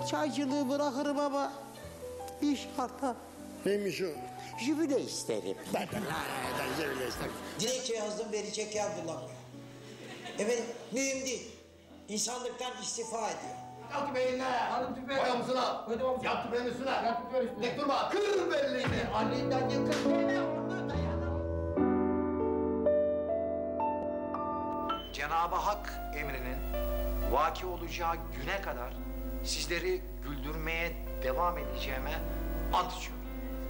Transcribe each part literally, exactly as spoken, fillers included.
çaycılığı bırakırım ama bir şartla. Neymiş o? Jübile isterim. Ben de ben jübile isterim. Dilekçe yazdım, verecek yer bulamıyor. Efendim, mühim değil. İnsanlıktan istifa ediyor. Yat beynine. Hanım tüfeği. Koy omzuna. Yat beynine üstüne. Yat üstüne. Dik durma. Kır belliğini. Alinden yakın. Cenab-ı Hak emrinin vaki olacağı güne kadar sizleri güldürmeye devam edeceğime ant içiyorum.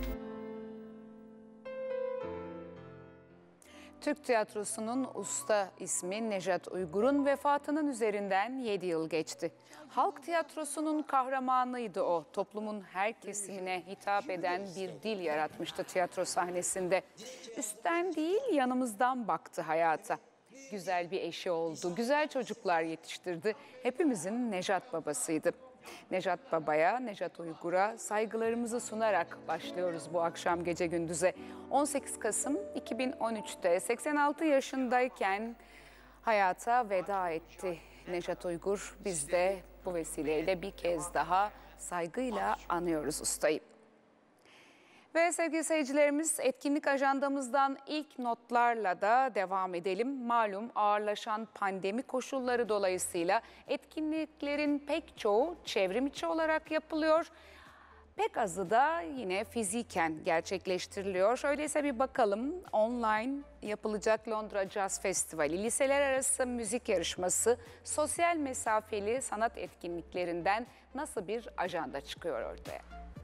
Türk tiyatrosunun usta ismi Nejat Uygur'un vefatının üzerinden yedi yıl geçti. Halk tiyatrosunun kahramanıydı o. Toplumun her kesimine hitap eden bir dil yaratmıştı tiyatro sahnesinde. Üstten değil, yanımızdan baktı hayata. Güzel bir eşi oldu, güzel çocuklar yetiştirdi. Hepimizin Nejat babasıydı. Nejat Baba'ya, Nejat Uygur'a saygılarımızı sunarak başlıyoruz bu akşam gece gündüze. on sekiz Kasım iki bin on üç'te seksen altı yaşındayken hayata veda etti Nejat Uygur. Biz de bu vesileyle bir kez daha saygıyla anıyoruz ustayı. Ve sevgili seyircilerimiz, etkinlik ajandamızdan ilk notlarla da devam edelim. Malum ağırlaşan pandemi koşulları dolayısıyla etkinliklerin pek çoğu çevrim içi olarak yapılıyor. Pek azı da yine fiziken gerçekleştiriliyor. Öyleyse bir bakalım, online yapılacak Londra Jazz Festivali, liseler arası müzik yarışması, sosyal mesafeli sanat etkinliklerinden nasıl bir ajanda çıkıyor ortaya?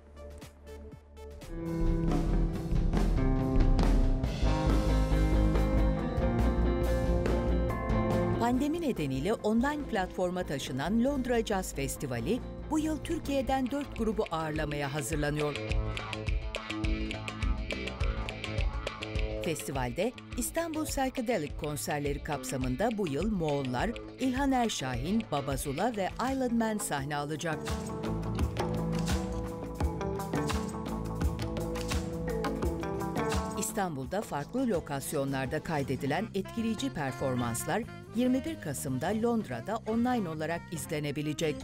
Pandemi nedeniyle online platforma taşınan Londra Jazz Festivali bu yıl Türkiye'den dört grubu ağırlamaya hazırlanıyor. Festivalde İstanbul Psychedelic konserleri kapsamında bu yıl Moğollar, İlhan Erşahin, Babazula ve Island Man sahne alacak. İstanbul'da farklı lokasyonlarda kaydedilen etkileyici performanslar yirmi bir Kasım'da Londra'da online olarak izlenebilecek.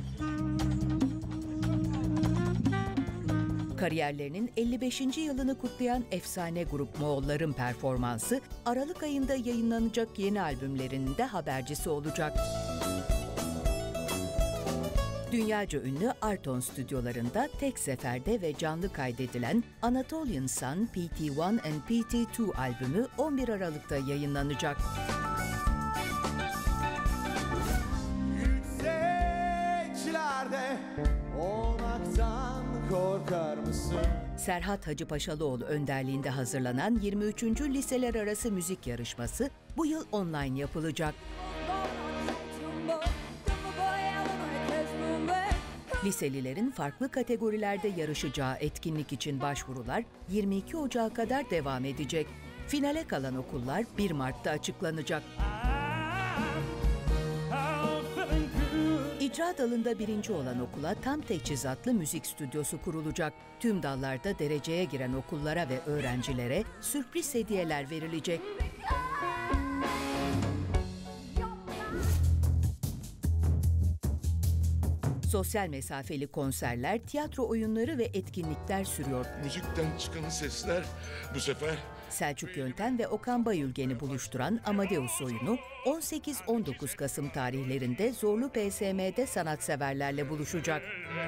Kariyerlerinin elli beşinci yılını kutlayan efsane grup Moğolların performansı, Aralık ayında yayınlanacak yeni albümlerinin de habercisi olacak. Dünyaca ünlü Arton stüdyolarında tek seferde ve canlı kaydedilen Anatolian Sun P T bir and P T iki albümü on bir Aralık'ta yayınlanacak. Yüksekçilerde olmaktan korkar mısın? Serhat Hacıpaşalıoğlu önderliğinde hazırlanan yirmi üçüncü Liseler Arası Müzik Yarışması bu yıl online yapılacak. Liselilerin farklı kategorilerde yarışacağı etkinlik için başvurular yirmi iki Ocağı kadar devam edecek. Finale kalan okullar bir Mart'ta açıklanacak. İcra dalında birinci olan okula tam teçhizatlı müzik stüdyosu kurulacak. Tüm dallarda dereceye giren okullara ve öğrencilere sürpriz hediyeler verilecek. Sosyal mesafeli konserler, tiyatro oyunları ve etkinlikler sürüyor. Müzikten çıkan sesler bu sefer... Selçuk Yöntem ve Okan Bayülgen'i buluşturan Amadeus oyunu on sekiz on dokuz Kasım tarihlerinde Zorlu P S M'de sanatseverlerle buluşacak.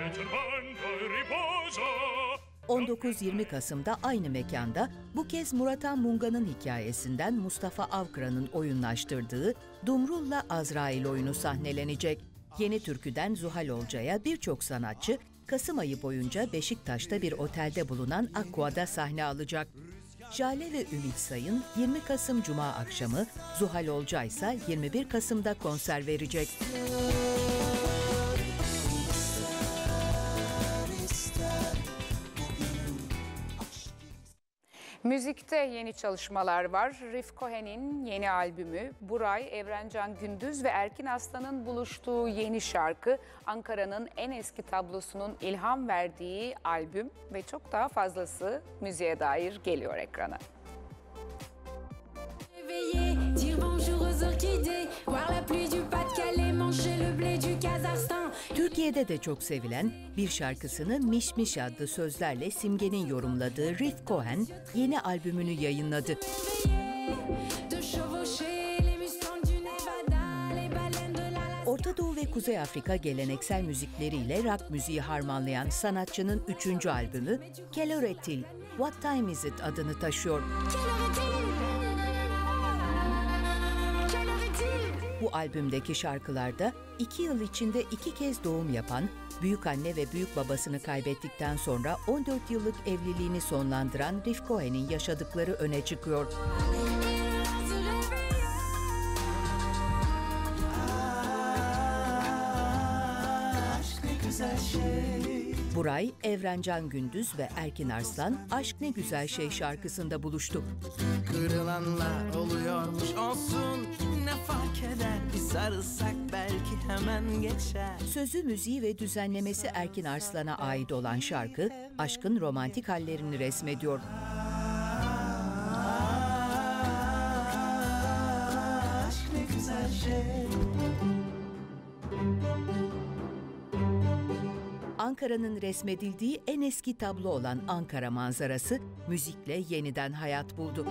on dokuz yirmi Kasım'da aynı mekanda bu kez Murat Munga'nın hikayesinden Mustafa Avkıra'nın oyunlaştırdığı Dumrul'la Azrail oyunu sahnelenecek. Yeni Türkü'den Zuhal Olcay'a birçok sanatçı Kasım ayı boyunca Beşiktaş'ta bir otelde bulunan Aqua'da sahne alacak. Jale ve Ümit Sayın yirmi Kasım Cuma akşamı, Zuhal Olcay ise yirmi bir Kasım'da konser verecek. Müzikte yeni çalışmalar var. Rif Cohen'in yeni albümü, Buray, Evrencan Gündüz ve Erkin Aslan'ın buluştuğu yeni şarkı, Ankara'nın en eski tablosunun ilham verdiği albüm ve çok daha fazlası müziğe dair geliyor ekrana. Türkiye'de Türkiye'de de çok sevilen bir şarkısını Miş Miş adlı sözlerle Simge'nin yorumladığı Riff Cohen yeni albümünü yayınladı. Orta Doğu ve Kuzey Afrika geleneksel müzikleriyle rock müziği harmanlayan sanatçının üçüncü albümü Quelle heure est-il? What Time Is It adını taşıyor. Bu albümdeki şarkılarda iki yıl içinde iki kez doğum yapan, büyükanne ve büyük babasını kaybettikten sonra on dört yıllık evliliğini sonlandıran Riff Cohen'in yaşadıkları öne çıkıyor. Buray, Evrencan Gündüz ve Erkin Arslan Aşk Ne Güzel Şey şarkısında buluştu. Kırılanlar oluyormuş olsun, ne fark eder, bir sarılsak belki hemen geçer. Sözü, müziği ve düzenlemesi Erkin Arslan'a ait olan şarkı, aşkın romantik hallerini resmediyor. Aşk ne güzel şey. Ankara'nın resmedildiği en eski tablo olan Ankara manzarası müzikle yeniden hayat buldu.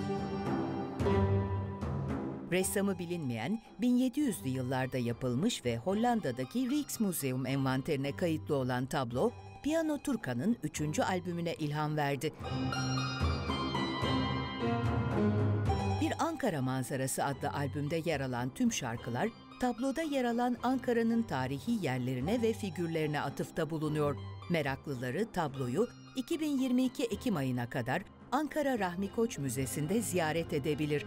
Ressamı bilinmeyen bin yedi yüzlü yıllarda yapılmış ve Hollanda'daki Rijksmuseum envanterine kayıtlı olan tablo, Piano Turca'nın üçüncü albümüne ilham verdi. Bir Ankara Manzarası adlı albümde yer alan tüm şarkılar, tabloda yer alan Ankara'nın tarihi yerlerine ve figürlerine atıfta bulunuyor. Meraklıları tabloyu iki bin yirmi iki Ekim ayına kadar Ankara Rahmi Koç Müzesi'nde ziyaret edebilir.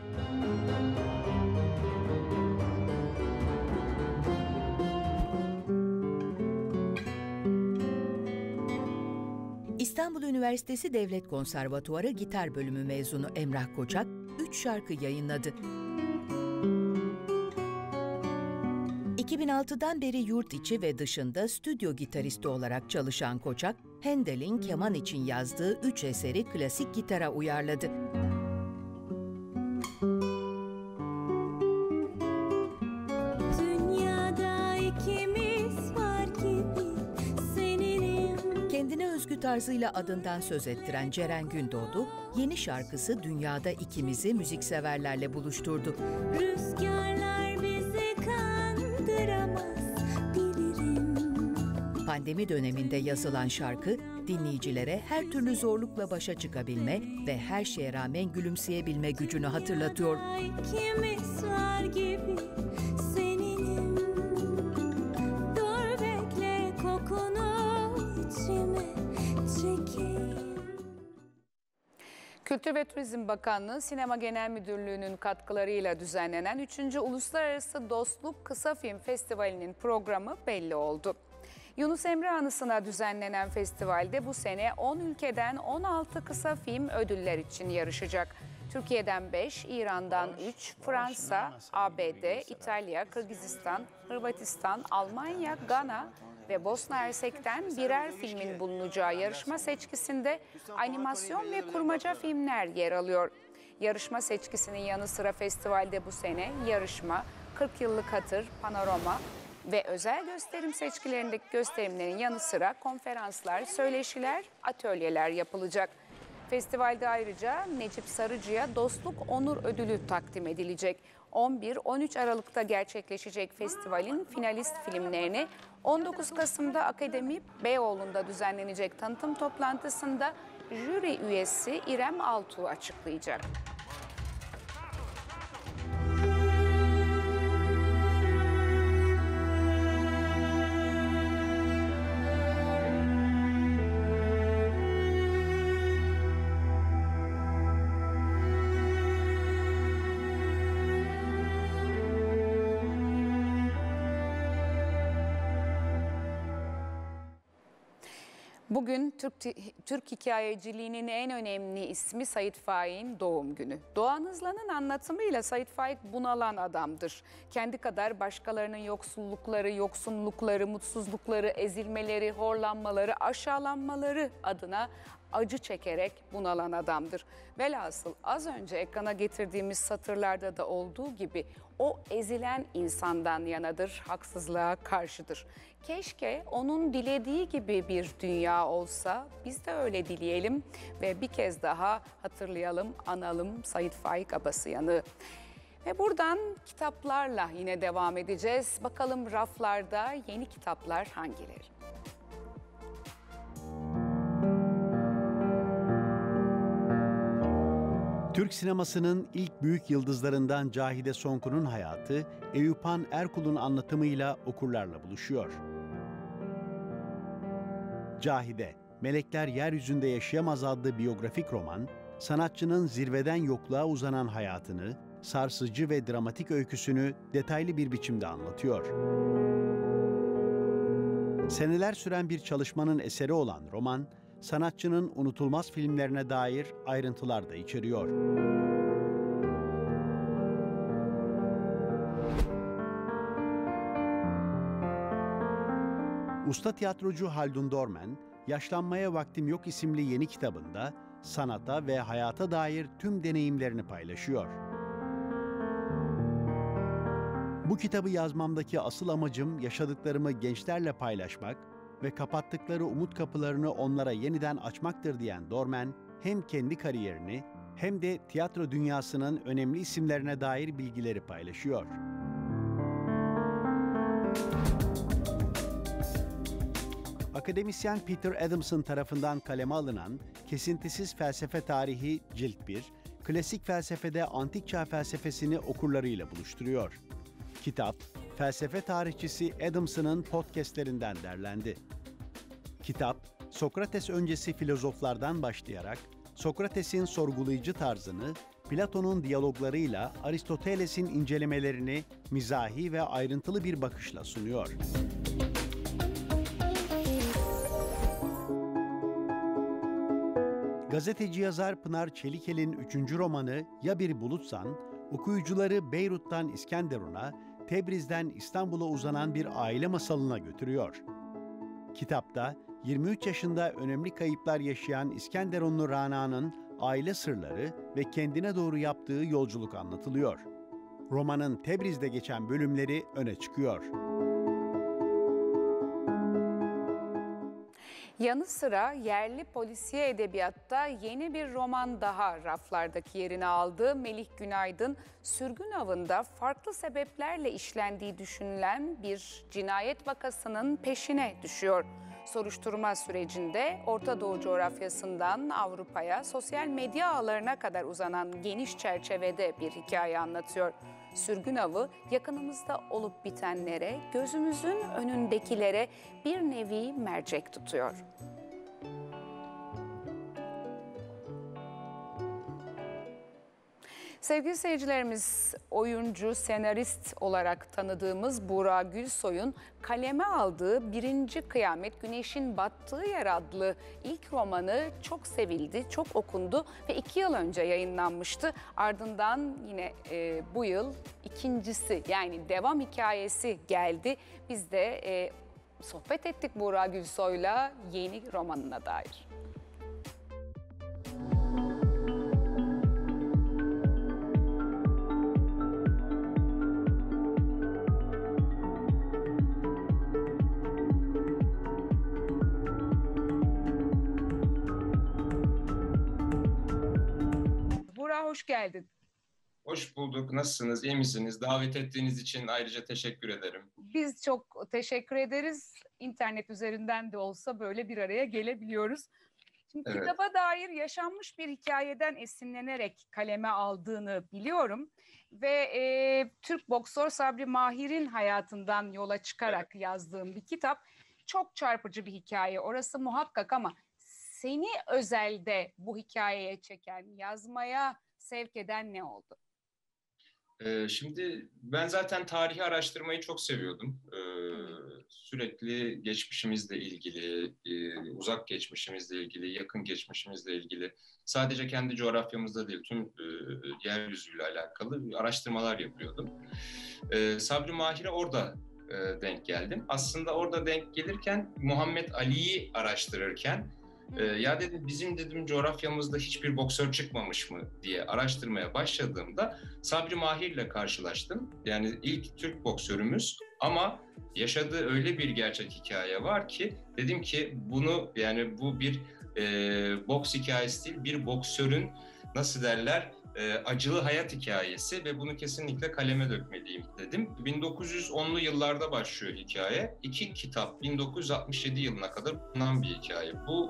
İstanbul Üniversitesi Devlet Konservatuarı Gitar Bölümü mezunu Emrah Koçak, üç şarkı yayınladı. iki bin altıdan beri yurt içi ve dışında stüdyo gitaristi olarak çalışan Koçak, Handel'in keman için yazdığı üç eseri klasik gitara uyarladı. Dünyada ikimiz var gibi seninim. Kendine özgü tarzıyla adından söz ettiren Ceren Gündoğdu, yeni şarkısı Dünyada İkimiz'i müzikseverlerle buluşturdu. Rüzgarlar bizi kandıramaz bilirim. Pandemi döneminde yazılan şarkı, dinleyicilere her türlü zorlukla başa çıkabilme ve her şeye rağmen gülümseyebilme gücünü hatırlatıyor. İkimiz var gibi seninim. Dur bekle kokunu içime çekeyim. Kültür ve Turizm Bakanlığı Sinema Genel Müdürlüğü'nün katkılarıyla düzenlenen üçüncü Uluslararası Dostluk Kısa Film Festivali'nin programı belli oldu. Yunus Emre anısına düzenlenen festivalde bu sene on ülkeden on altı kısa film ödüller için yarışacak. Türkiye'den beş, İran'dan üç, Fransa, A B D, İtalya, Kırgızistan, Hırvatistan, Almanya, Gana ve Bosna Hersek'ten birer filmin bulunacağı yarışma seçkisinde animasyon ve kurmaca filmler yer alıyor. Yarışma seçkisinin yanı sıra festivalde bu sene yarışma, kırk yıllık hatır, panorama ve özel gösterim seçkilerindeki gösterimlerin yanı sıra konferanslar, söyleşiler, atölyeler yapılacak. Festivalde ayrıca Necip Sarıcı'ya Dostluk Onur Ödülü takdim edilecek. on bir on üç Aralık'ta gerçekleşecek festivalin finalist filmlerini on dokuz Kasım'da Akademi Beyoğlu'nda düzenlenecek tanıtım toplantısında jüri üyesi İrem Altuğ açıklayacak. Bugün Türk, Türk hikayeciliğinin en önemli ismi Sait Faik'in doğum günü. Doğan Hızlan'ın anlatımıyla Sait Faik bunalan adamdır. Kendi kadar başkalarının yoksullukları, yoksunlukları, mutsuzlukları, ezilmeleri, horlanmaları, aşağılanmaları adına acı çekerek bunalan adamdır. Velhasıl az önce ekrana getirdiğimiz satırlarda da olduğu gibi o ezilen insandan yanadır, haksızlığa karşıdır. Keşke onun dilediği gibi bir dünya olsa, biz de öyle dileyelim ve bir kez daha hatırlayalım, analım Sait Faik Abasıyan'ı. Ve buradan kitaplarla yine devam edeceğiz. Bakalım raflarda yeni kitaplar hangileri? Türk sinemasının ilk büyük yıldızlarından Cahide Sonku'nun hayatı, Eyüphan Erkul'un anlatımıyla okurlarla buluşuyor. Cahide, Melekler Yeryüzünde Yaşayamaz adlı biyografik roman, sanatçının zirveden yokluğa uzanan hayatını, sarsıcı ve dramatik öyküsünü detaylı bir biçimde anlatıyor. Seneler süren bir çalışmanın eseri olan roman, sanatçının unutulmaz filmlerine dair ayrıntılar da içeriyor. Usta tiyatrocu Haldun Dormen, Yaşlanmaya Vaktim Yok isimli yeni kitabında sanata ve hayata dair tüm deneyimlerini paylaşıyor. Bu kitabı yazmamdaki asıl amacım yaşadıklarımı gençlerle paylaşmak ve kapattıkları umut kapılarını onlara yeniden açmaktır diyen Dormen, hem kendi kariyerini hem de tiyatro dünyasının önemli isimlerine dair bilgileri paylaşıyor. Akademisyen Peter Adamson tarafından kaleme alınan Kesintisiz Felsefe Tarihi Cilt bir, klasik felsefede antik çağ felsefesini okurlarıyla buluşturuyor. Kitap, felsefe tarihçisi Adamson'ın podcastlerinden derlendi. Kitap, Sokrates öncesi filozoflardan başlayarak Sokrates'in sorgulayıcı tarzını, Platon'un diyaloglarıyla Aristoteles'in incelemelerini mizahi ve ayrıntılı bir bakışla sunuyor. Gazeteci yazar Pınar Çelikel'in üçüncü romanı Ya Bir Bulutsan, okuyucuları Beyrut'tan İskenderun'a, Tebriz'den İstanbul'a uzanan bir aile masalına götürüyor. Kitapta yirmi üç yaşında önemli kayıplar yaşayan İskenderunlu Rana'nın aile sırları ve kendine doğru yaptığı yolculuk anlatılıyor. Romanın Tebriz'de geçen bölümleri öne çıkıyor. Yanı sıra yerli polisiye edebiyatta yeni bir roman daha raflardaki yerini aldı. Melih Günaydın, sürgün avında farklı sebeplerle işlendiği düşünülen bir cinayet vakasının peşine düşüyor. Soruşturma sürecinde Orta Doğu coğrafyasından Avrupa'ya, sosyal medya ağlarına kadar uzanan geniş çerçevede bir hikaye anlatıyor. Sürgün avı yakınımızda olup bitenlere, gözümüzün önündekilere bir nevi mercek tutuyor. Sevgili seyircilerimiz, oyuncu, senarist olarak tanıdığımız Buğra Gülsoy'un kaleme aldığı Birinci Kıyamet Güneşin Battığı Yer adlı ilk romanı çok sevildi, çok okundu ve iki yıl önce yayınlanmıştı. Ardından yine e, bu yıl ikincisi, yani devam hikayesi geldi. Biz de e, sohbet ettik Buğra Gülsoy'la yeni romanına dair. Hoş geldin. Hoş bulduk. Nasılsınız? İyi misiniz? Davet ettiğiniz için ayrıca teşekkür ederim. Biz çok teşekkür ederiz. İnternet üzerinden de olsa böyle bir araya gelebiliyoruz. Şimdi evet. Kitaba dair yaşanmış bir hikayeden esinlenerek kaleme aldığını biliyorum. Ve e, Türk boksör Sabri Mahir'in hayatından yola çıkarak evet. yazdığım bir kitap. Çok çarpıcı bir hikaye. Orası muhakkak ama seni özelde bu hikayeye çeken, yazmaya sevk eden ne oldu? Ee, şimdi ben zaten tarihi araştırmayı çok seviyordum. Ee, sürekli geçmişimizle ilgili, e, uzak geçmişimizle ilgili, yakın geçmişimizle ilgili, sadece kendi coğrafyamızda değil, tüm e, yeryüzüyle alakalı araştırmalar yapıyordum. Ee, Sabri Mahir'e orada e, denk geldim. Aslında orada denk gelirken Muhammed Ali'yi araştırırken Ee, ya dedim bizim dedim coğrafyamızda hiçbir boksör çıkmamış mı diye araştırmaya başladığımda Sabri Mahir'le karşılaştım. Yani ilk Türk boksörümüz ama yaşadığı öyle bir gerçek hikaye var ki dedim ki bunu yani bu bir e, boks hikayesi değil, bir boksörün nasıl derler e, acılı hayat hikayesi ve bunu kesinlikle kaleme dökmeliyim dedim. bin dokuz yüz onlu yıllarda başlıyor hikaye. İki kitap bin dokuz yüz altmış yedi yılına kadar bulunan bir hikaye. Bu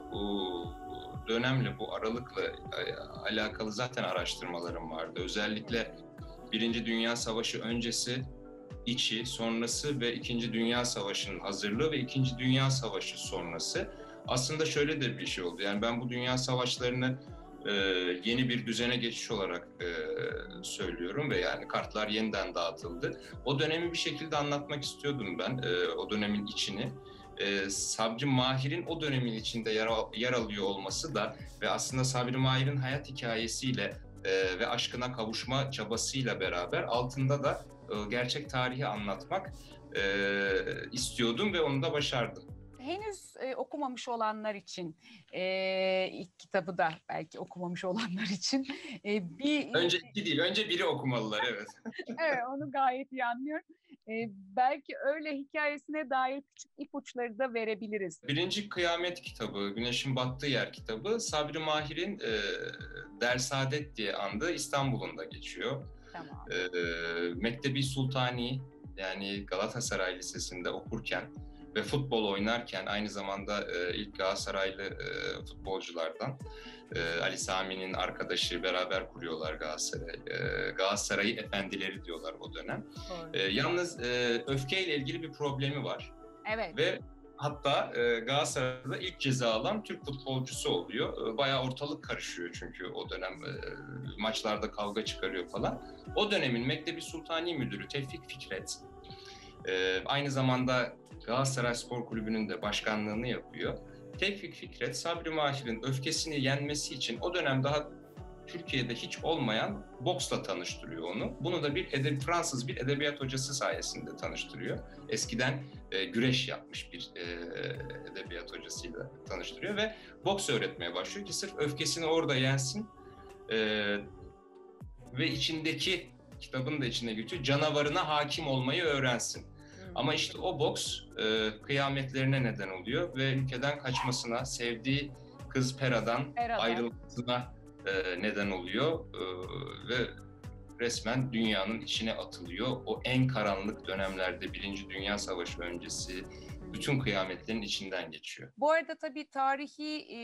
e, dönemle, bu aralıkla e, alakalı zaten araştırmalarım vardı. Özellikle Birinci Dünya Savaşı öncesi, içi, sonrası ve İkinci Dünya Savaşı'nın hazırlığı ve İkinci Dünya Savaşı sonrası. Aslında şöyle de bir şey oldu. Yani ben bu dünya savaşlarını e, yeni bir düzene geçiş olarak e, söylüyorum ve yani kartlar yeniden dağıtıldı. O dönemi bir şekilde anlatmak istiyordum ben, e, o dönemin içini. E, Sabri Mahir'in o dönemin içinde yer, al, yer alıyor olması da ve aslında Sabri Mahir'in hayat hikayesiyle e, ve aşkına kavuşma çabasıyla beraber altında da e, gerçek tarihi anlatmak e, istiyordum ve onu da başardım. Henüz e, okumamış olanlar için, e, ilk kitabı da belki okumamış olanlar için e, bir... Önce iki değil, önce biri okumalılar, evet. Evet, onu gayet iyi anlıyorum. E, belki öyle hikayesine dair küçük ipuçları da verebiliriz. Birinci Kıyamet kitabı, Güneşin Battığı Yer kitabı, Sabri Mahir'in e, Dersaadet diye andığı İstanbul'unda geçiyor. Tamam. E, Mektebi Sultani, yani Galatasaray Lisesi'nde okurken ve futbol oynarken aynı zamanda e, ilk Galatasaraylı e, futbolculardan e, Ali Sami'nin arkadaşı, beraber kuruyorlar Galatasaray. E, Galatasaray'ı efendileri diyorlar o dönem. E, yalnız e, öfkeyle ilgili bir problemi var. Evet. Ve hatta e, Galatasaray'da ilk ceza alan Türk futbolcusu oluyor. E, bayağı ortalık karışıyor çünkü o dönem e, maçlarda kavga çıkarıyor falan. O dönemin Mektebi Sultani Müdürü Tevfik Fikret e, aynı zamanda Galatasaray Spor Kulübü'nün de başkanlığını yapıyor. Tevfik Fikret, Sabri Mahir'in öfkesini yenmesi için o dönem daha Türkiye'de hiç olmayan boksla tanıştırıyor onu. Bunu da bir edeb- Fransız bir edebiyat hocası sayesinde tanıştırıyor. Eskiden e, güreş yapmış bir e, edebiyat hocasıyla tanıştırıyor ve boks öğretmeye başlıyor ki sırf öfkesini orada yensin e, ve içindeki, kitabın da içine geçiyor, canavarına hakim olmayı öğrensin. Ama işte o boks e, kıyametlerine neden oluyor ve ülkeden kaçmasına, sevdiği kız Pera'dan Pera'dan. ayrılmasına e, neden oluyor e, ve resmen dünyanın içine atılıyor. O en karanlık dönemlerde, Birinci Dünya Savaşı öncesi, bütün kıyametlerin içinden geçiyor. Bu arada tabii tarihi e,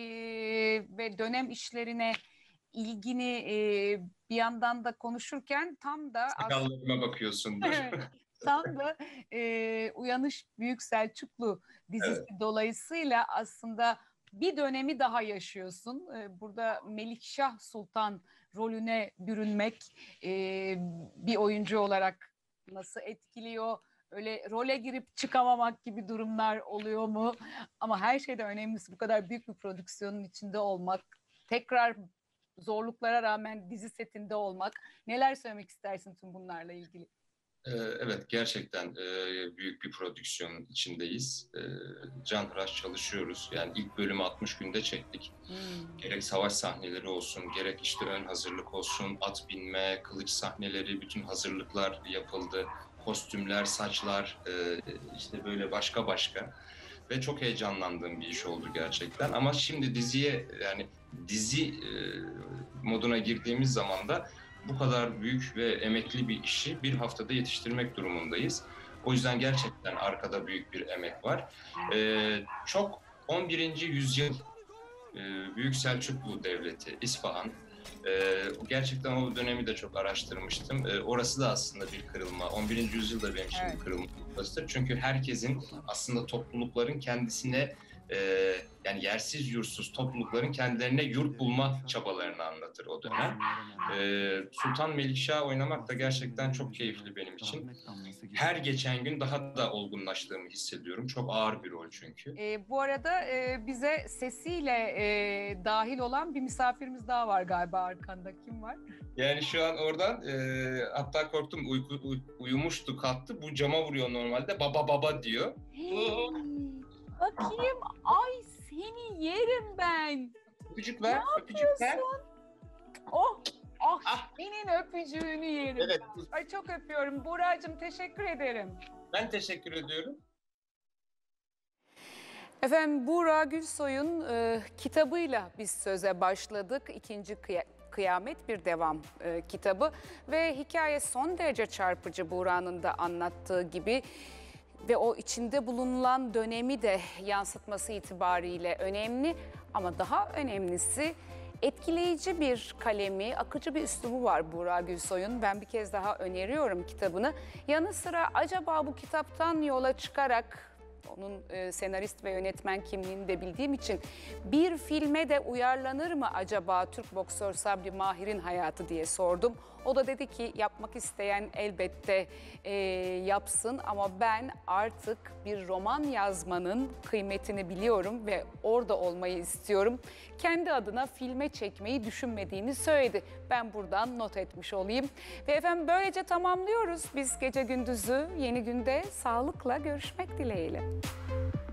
ve dönem işlerine ilgini e, bir yandan da konuşurken tam da... Sakallarıma bakıyorsundur. Tam da e, Uyanış Büyük Selçuklu dizisi evet. Dolayısıyla aslında bir dönemi daha yaşıyorsun. E, burada Melikşah Sultan rolüne bürünmek e, bir oyuncu olarak nasıl etkiliyor? Öyle role girip çıkamamak gibi durumlar oluyor mu? Ama her şeyden önemlisi bu kadar büyük bir prodüksiyonun içinde olmak, tekrar zorluklara rağmen dizi setinde olmak. Neler söylemek istersin tüm bunlarla ilgili? Evet, gerçekten büyük bir prodüksiyonun içindeyiz. Canhıraş çalışıyoruz. Yani ilk bölümü altmış günde çektik. Hmm. Gerek savaş sahneleri olsun, gerek işte ön hazırlık olsun, at binme, kılıç sahneleri, bütün hazırlıklar yapıldı. Kostümler, saçlar, işte böyle başka başka. Ve çok heyecanlandığım bir iş oldu gerçekten. Ama şimdi diziye, yani dizi moduna girdiğimiz zaman da bu kadar büyük ve emekli bir işi bir haftada yetiştirmek durumundayız. O yüzden gerçekten arkada büyük bir emek var. Ee, çok on birinci yüzyıl e, Büyük Selçuklu Devleti, İsfahan. E, gerçekten o dönemi de çok araştırmıştım. E, orası da aslında bir kırılma. on birinci yüzyılda benim için evet. bir kırılma noktasıdır. Çünkü herkesin aslında toplulukların kendisine e, yani yersiz yursuz toplulukların kendilerine yurt bulma çabalarını anlatır o dönem. Ee, Sultan Melikşah oynamak da gerçekten çok keyifli benim için. Her geçen gün daha da olgunlaştığımı hissediyorum. Çok ağır bir rol çünkü. E, bu arada e, bize sesiyle e, dahil olan bir misafirimiz daha var galiba arkanda. Kim var? Yani şu an oradan e, hatta korktum, uyku, uy, uyumuştu, kalktı. Bu cama vuruyor normalde. Baba baba diyor. Bakayım. Ay seni yerim ben. Öpücük ver, Ne öpücük ver. yapıyorsun? Oh, ah, senin öpücüğünü yerim. Evet. Ay çok öpüyorum. Buğra'cığım teşekkür ederim. Ben teşekkür ediyorum. Efendim Buğra Gülsoy'un e, kitabıyla biz söze başladık. İkinci kıya- Kıyamet bir devam e, kitabı ve hikaye son derece çarpıcı Buğra'nın da anlattığı gibi ve o içinde bulunulan dönemi de yansıtması itibariyle önemli ama daha önemlisi etkileyici bir kalemi, akıcı bir üslubu var Buğra Gülsoy'un. Ben bir kez daha öneriyorum kitabını. Yanı sıra acaba bu kitaptan yola çıkarak onun e, senarist ve yönetmen kimliğini de bildiğim için bir filme de uyarlanır mı acaba Türk boksör Sabri Mahir'in hayatı diye sordum. O da dedi ki yapmak isteyen elbette e, yapsın ama ben artık bir roman yazmanın kıymetini biliyorum ve orada olmayı istiyorum. Kendi adına filme çekmeyi düşünmediğini söyledi. Ben buradan not etmiş olayım. Ve efendim böylece tamamlıyoruz. Biz gece gündüzü yeni günde sağlıkla görüşmek dileğiyle.